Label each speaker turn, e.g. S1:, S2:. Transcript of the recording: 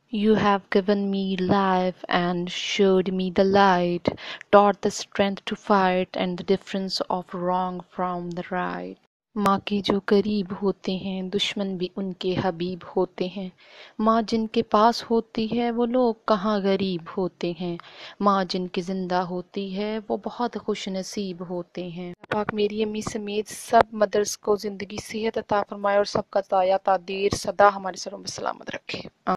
S1: You have given me life and showed me the light, taught the strength to fight and the difference of wrong from the right. माँ के जो करीब होते हैं दुश्मन भी उनके हबीब होते हैं। माँ जिनके पास होती है वो लोग कहाँ गरीब होते हैं। माँ जिनकी जिंदा होती है वो बहुत खुश नसीब होते हैं। पाक मेरी अम्मी समेत सब मदर्स को ज़िंदगी सेहत अता फरमाए और सबका ताया तादीर सदा हमारे सरों में सलामत रखे।